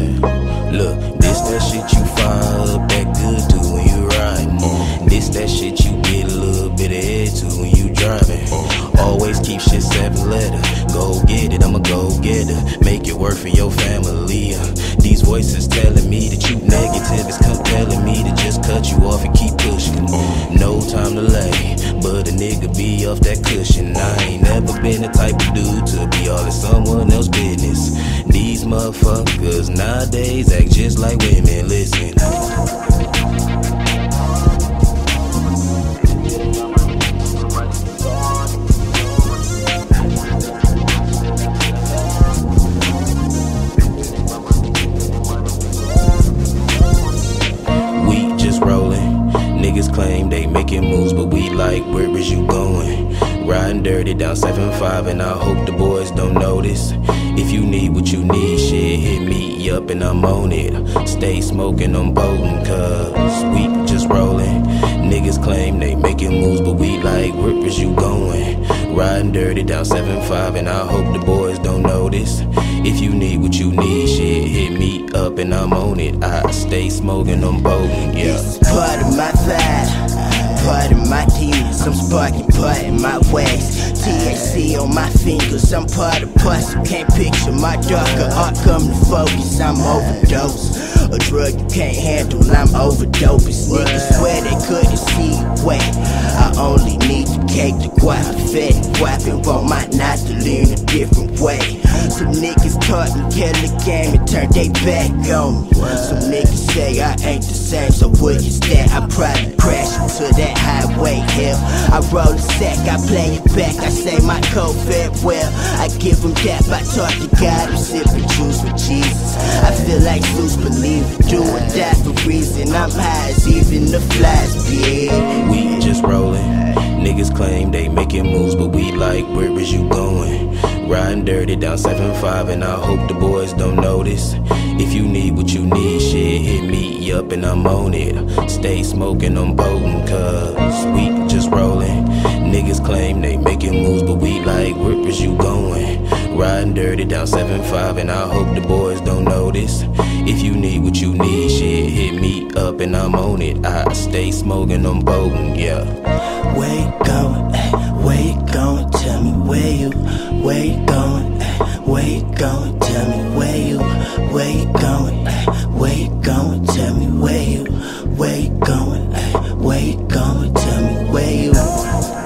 Look, this that shit you fire up that good to when you riding. This that shit you get a little bit of head to when you driving. Always keep shit 7 letter. Go get it, I'm a go getter. Make it work for your family. These voices telling me that you negative, it's compelling me to just cut you off and keep pushing. No time to lay, but a nigga be off that cushion. I ain't never been the type of dude to be all in someone else's business. These motherfuckers nowadays act just like women. Listen. Niggas claim they making moves, but we like, where is you going? Riding dirty down 7-5, and I hope the boys don't notice. If you need what you need, shit, hit me up and I'm on it. Stay smoking, I'm potent, cause we just rolling. Niggas claim they making moves, but we like, where is you going? Riding dirty down 7-5, and I hope the boys don't notice. If you need what you need, shit, hit me up and I'm on it. I stay smoking, I'm potent, yeah. This is part of my vibe, part of my demons. I'm sparking part in my ways. THC on my fingers, I'm part of parts you can't picture. My darker art come to focus, I'm overdose. A drug you can't handle, I'm overdoping. Niggas swear they couldn't see it wet. I only need the cake to guap, fed guap, and want my knot to lean a different way. Some niggas taught me kill the game and turned they back on me. Some niggas say I ain't the same, so what is that? I probably crash into that highway hell. I roll a sack, I play it back, I say my code fed well. I give them that, I talk to God, I'm sipping juice with Jesus. I feel like Zeus, believe it, do or die for reason. I'm high as even the flies, bitch. We just rolling. Niggas claim they making moves, but we like, where is you going? Riding dirty down 7-5, and I hope the boys don't notice. If you need what you need, shit, hit me up and I'm on it. Stay smoking, I'm potent, cause we just rolling. Niggas claim they making moves, but we like, where is you going? Riding dirty down 7-5, and I hope the boys don't notice. If you need what you need, shit, hit me up and I'm on it. I stay smoking, I'm potent, yeah. Where you going, where you going, tell me where you going, where you going, tell me where you going, where you going, tell me where you going, where you going, tell me where you